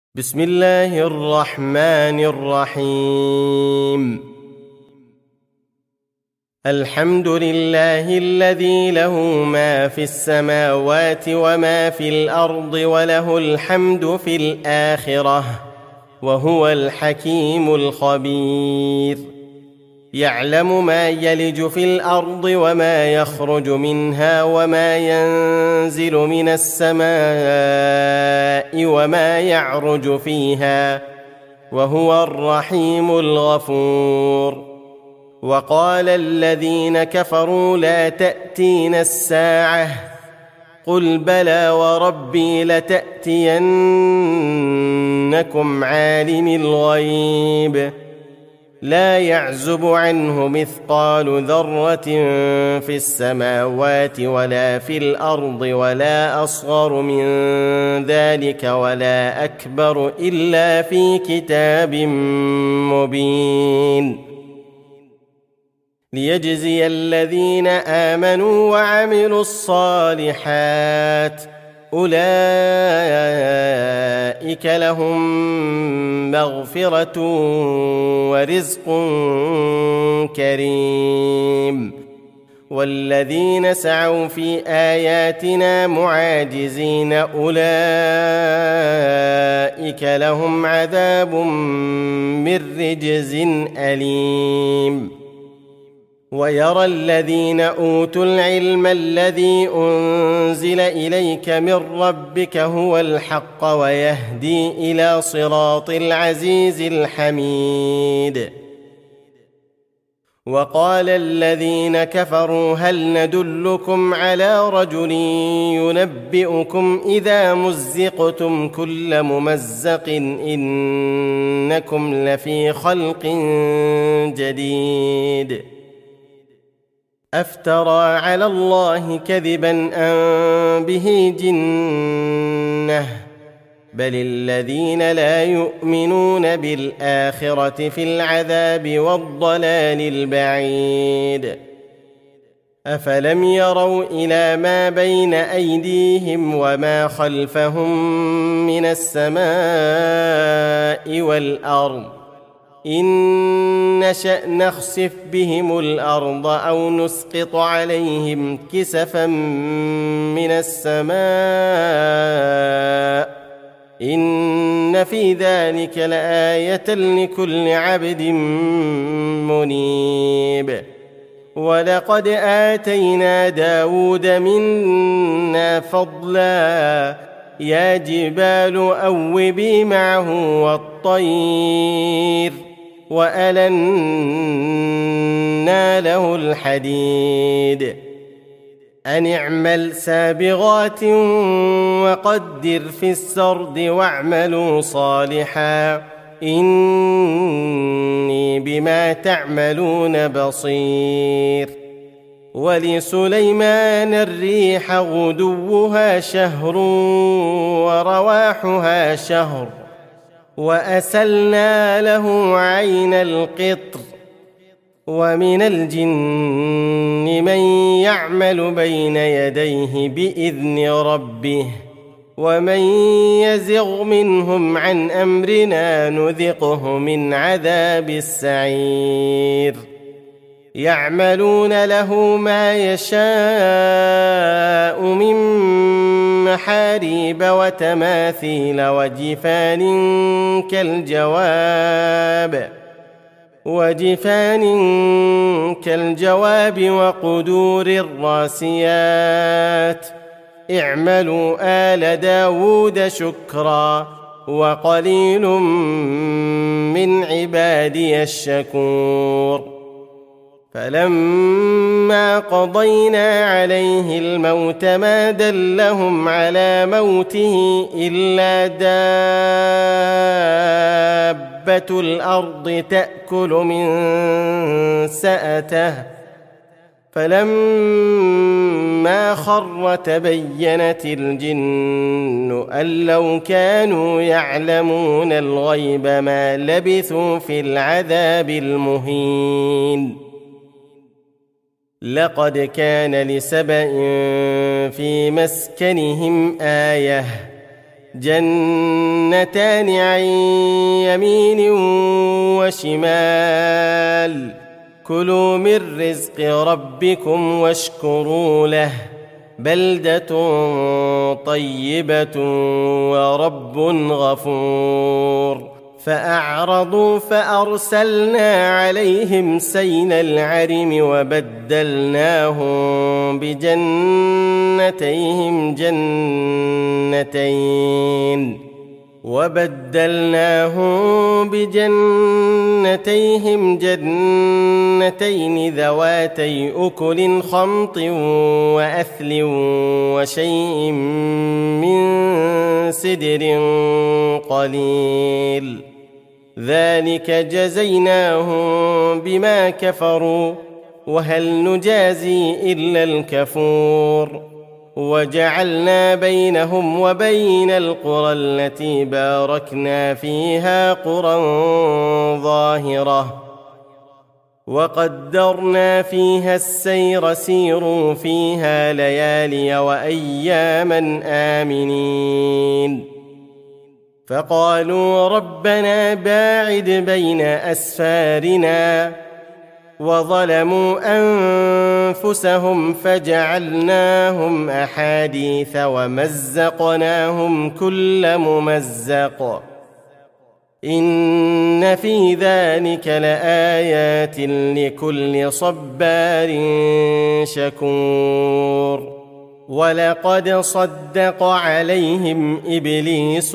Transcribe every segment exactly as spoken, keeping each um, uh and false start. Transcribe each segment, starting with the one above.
بسم الله الرحمن الرحيم. الحمد لله الذي له ما في السماوات وما في الأرض وله الحمد في الآخرة وهو الحكيم الخبير. يعلم ما يلج في الأرض وما يخرج منها وما ينزل من السماء وما يعرج فيها وهو الرحيم الغفور. وقال الذين كفروا لا تأتينا الساعة قل بلى وربي لتأتينكم عالم الغيب لا يعزب عنه مثقال ذرة في السماوات ولا في الأرض ولا أصغر من ذلك ولا أكبر إلا في كتاب مبين ليجزي الذين آمنوا وعملوا الصالحات أولئك لهم مغفرة ورزق كريم. والذين سعوا في آياتنا معاجزين أولئك لهم عذاب من رجز أليم. ويرى الذين أوتوا العلم الذي أنزل إليك من ربك هو الحق ويهدي إلى صراط العزيز الحميد. وقال الذين كفروا هل ندلكم على رجل ينبئكم إذا مزقتم كل ممزق إنكم لفي خلق جديد. أفترى على الله كذبا أم به جنة بل الذين لا يؤمنون بالآخرة في العذاب والضلال البعيد. أفلم يروا إلى ما بين أيديهم وما خلفهم من السماء والأرض إن نشأ نخسف بهم الأرض أو نسقط عليهم كسفا من السماء إن في ذلك لآية لكل عبد منيب. ولقد آتينا داود منا فضلا يا جبال أوبي معه والطير وألنا له الحديد أن اعمل سابغات وقدر في السرد واعملوا صالحا إني بما تعملون بصير. ولسليمان الريح غدوها شهر ورواحها شهر وأسلنا له عين القطر. ومن الجن من يعمل بين يديه بإذن ربه ومن يزغ منهم عن أمرنا نذقه من عذاب السعير. يعملون له ما يشاء من محاريب وتماثيل وجفان كالجواب وجفان كالجواب وقدور الراسيات اعملوا آل داود شكرا وقليل من عبادي الشكور. فلما قضينا عليه الموت ما دلهم على موته إلا دابة الأرض تأكل من سأته فلما خر تبينت الجن أن لو كانوا يعلمون الغيب ما لبثوا في العذاب المهين. لقد كان لسبإ في مسكنهم آية جنتان عن يمين وشمال كلوا من رزق ربكم واشكروا له بلدة طيبة ورب غفور فأعرضوا فأرسلنا عليهم سيل العرم وبدلناهم بجنتيهم جنتين وبدلناهم بجنتيهم جنتين ذواتي أكل خمط وأثل وشيء من سدر قليل ذلك جزيناهم بما كفروا وهل نجازي إلا الكفور وجعلنا بينهم وبين القرى التي باركنا فيها قرى ظاهرة وقدرنا فيها السير سيروا فيها ليالي وأياما آمنين فقالوا ربنا باعد بين أسفارنا وظلموا أنفسهم فجعلناهم أحاديث ومزقناهم كل ممزق إن في ذلك لآيات لكل صبار شكور ولقد صدق عليهم إبليس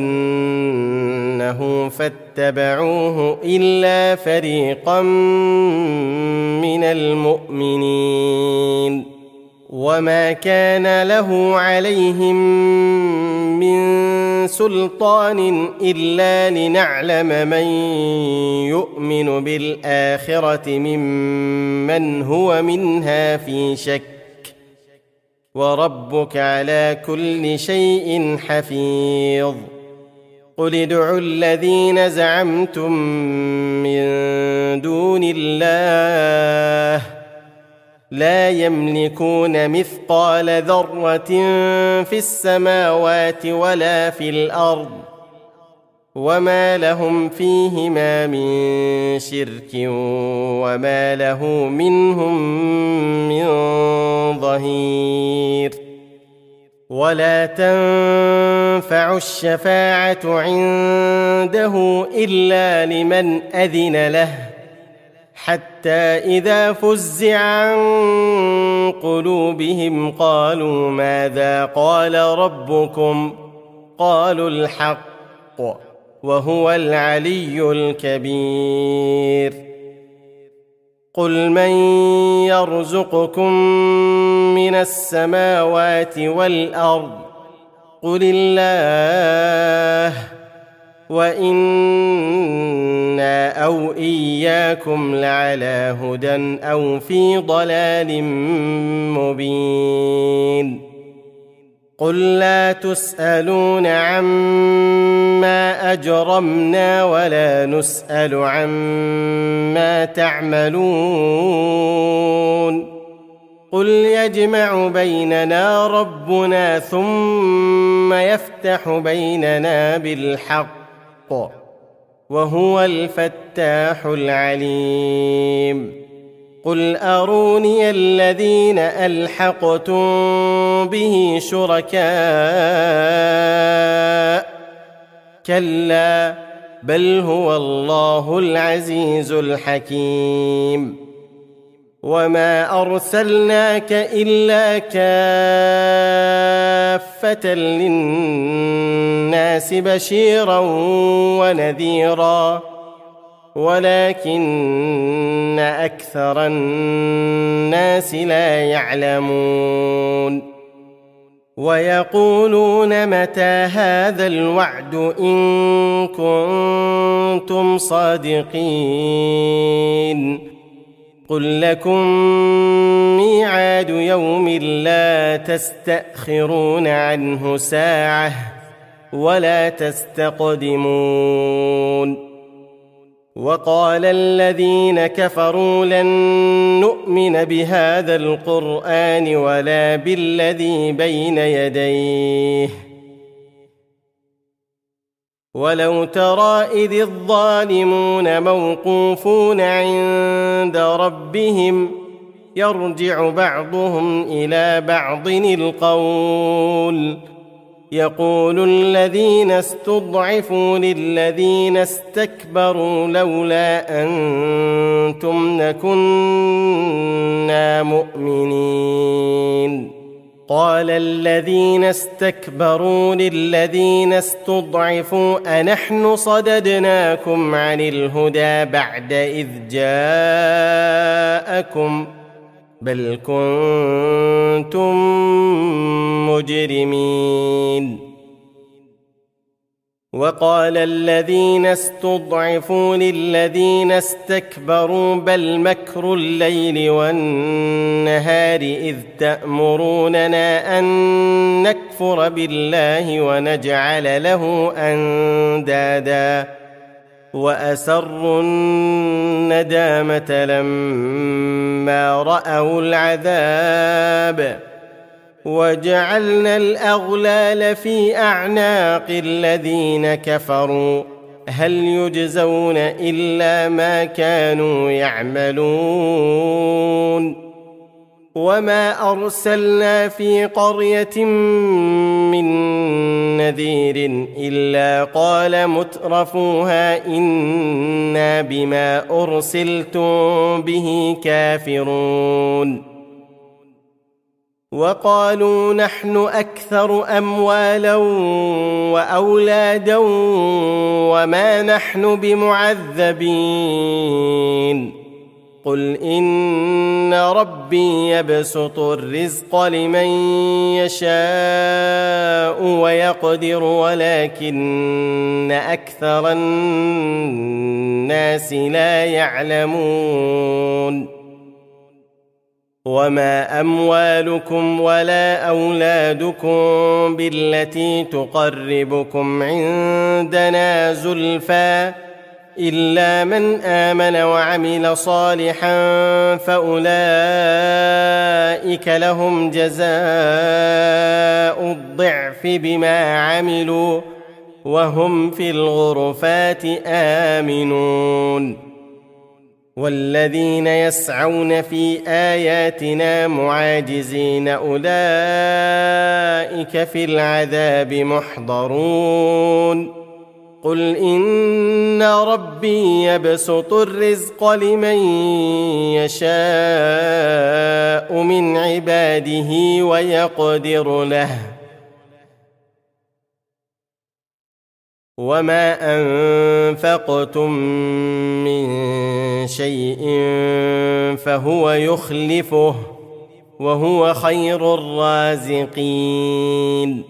ظنه فاتبعوه إلا فريقا من المؤمنين وما كان له عليهم من سلطان إلا لنعلم من يؤمن بالآخرة ممن هو منها في شك وربك على كل شيء حفيظ قل ادعوا الذين زعمتم من دون الله لا يملكون مثقال ذرة في السماوات ولا في الأرض وما لهم فيهما من شرك وما له منهم من ظهير ولا تنفع الشفاعة عنده إلا لمن أذن له حتى إذا فزع عن قلوبهم قالوا ماذا قال ربكم قالوا الحق وهو العلي الكبير قل من يرزقكم من السماوات والأرض قل الله وإنا أو إياكم لعلى هدى أو في ضلال مبين قل لا تسألون عما أجرمنا ولا نسأل عما تعملون قل يجمع بيننا ربنا ثم يفتح بيننا بالحق وهو الفتاح العليم قل أروني الذين ألحقتم به شركاء كلا بل هو الله العزيز الحكيم وما أرسلناك إلا كافة للناس بشيرا ونذيرا ولكن أكثر الناس لا يعلمون ويقولون متى هذا الوعد إن كنتم صادقين قل لكم ميعاد يوم لا تستأخرون عنه ساعة ولا تستقدمون وقال الذين كفروا لن نؤمن بهذا القرآن ولا بالذي بين يديه ولو ترى إذ الظالمون موقوفون عند ربهم يرجع بعضهم إلى بعض القول يقول الذين استضعفوا للذين استكبروا لولا أنتم لكنا مؤمنين قال الذين استكبروا للذين استضعفوا أنحن صددناكم عن الهدى بعد إذ جاءكم بل كنتم مجرمين وقال الذين استضعفوا للذين استكبروا بل مكر الليل والنهار إذ تأمروننا أن نكفر بالله ونجعل له أندادا وأسروا الندامة لما رأوا العذاب وجعلنا الأغلال في أعناق الذين كفروا هل يجزون إلا ما كانوا يعملون وما أرسلنا في قرية من نذير إلا قال مترفوها إنا بما أرسلتم به كافرون وقالوا نحن أكثر أموالا وأولادا وما نحن بمعذبين قل إن ربي يبسط الرزق لمن يشاء ويقدر ولكن أكثر الناس لا يعلمون وما أموالكم ولا أولادكم بالتي تقربكم عندنا زلفى إلا من آمن وعمل صالحا فأولئك لهم جزاء الضعف بما عملوا وهم في الغرفات آمنون والذين يسعون في آياتنا معاجزين أولئك في العذاب محضرون قل إن ربي يبسط الرزق لمن يشاء من عباده ويقدر له وما أنفقتم من شيء فهو يخلفه وهو خير الرازقين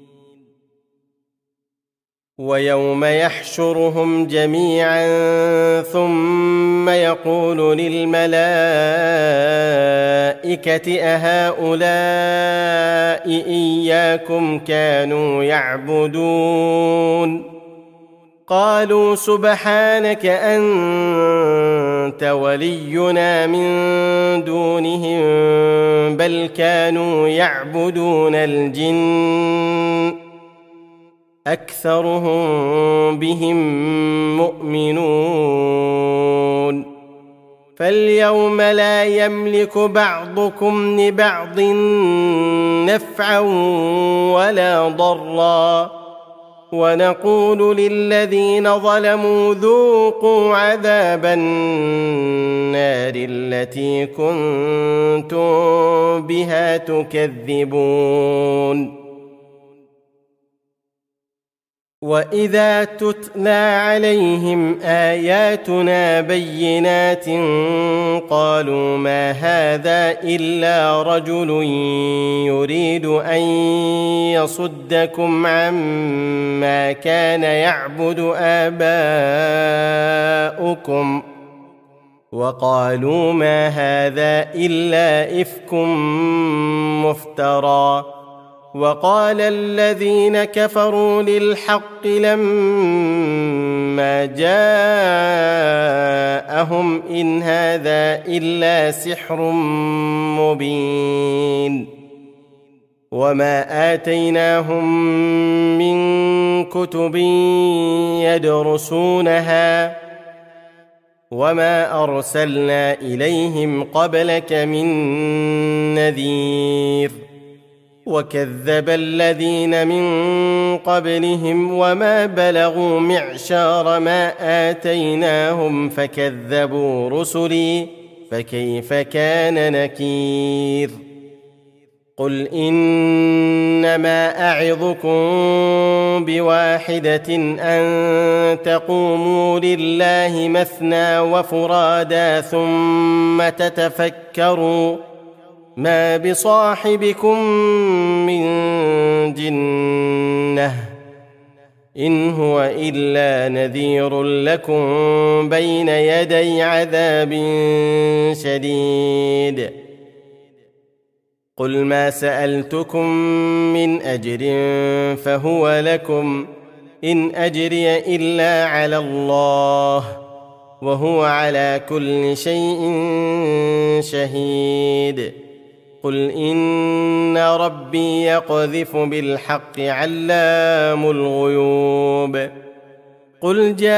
ويوم يحشرهم جميعا ثم يقول للملائكة أهؤلاء إياكم كانوا يعبدون قالوا سبحانك أنت ولينا من دونهم بل كانوا يعبدون الجن أكثرهم بهم مؤمنون فاليوم لا يملك بعضكم لبعض نفعا ولا ضرا ونقول للذين ظلموا ذوقوا عذاب النار التي كنتم بها تكذبون وإذا تتلى عليهم آياتنا بينات قالوا ما هذا إلا رجل يريد أن يصدكم عما كان يعبد آباؤكم وقالوا ما هذا إلا إفك مفترى وقال الذين كفروا للحق لما جاءهم إن هذا إلا سحر مبين وما آتيناهم من كتب يدرسونها وما أرسلنا إليهم قبلك من نذير وكذب الذين من قبلهم وما بلغوا معشار ما آتيناهم فكذبوا رسلي فكيف كان نكير قل إنما أعظكم بواحدة أن تقوموا لله مثنى وفرادا ثم تتفكروا ما بصاحبكم من جنة إن هو إلا نذير لكم بين يدي عذاب شديد قل ما سألتكم من أجر فهو لكم إن أجري إلا على الله وهو على كل شيء شهيد قل إن ربي يقذف بالحق علام الغيوب قل جاء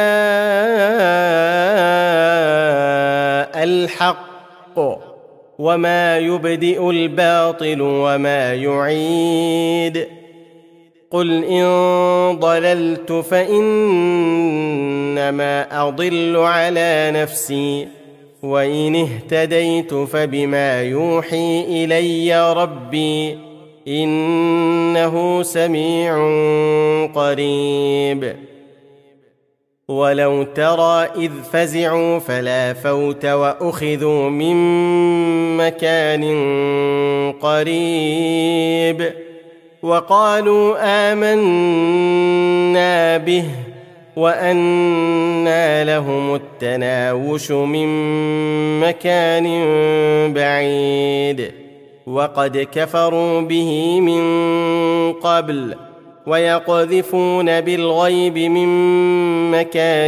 الحق وما يبدئ الباطل وما يعيد قل إن ضللت فإنما أضل على نفسي وإن اهتديت فبما يوحي إلي ربي إنه سميع قريب ولو ترى إذ فزعوا فلا فوت وأخذوا من مكان قريب وقالوا آمنا به وأنى لهم التناوش من مكان بعيد وقد كفروا به من قبل ويقذفون بالغيب من مكان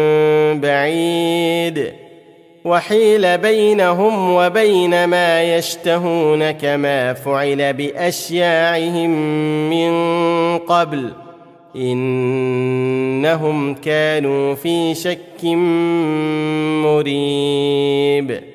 بعيد وحيل بينهم وبين ما يشتهون كما فعل بأشياعهم من قبل إنهم كانوا في شك مريب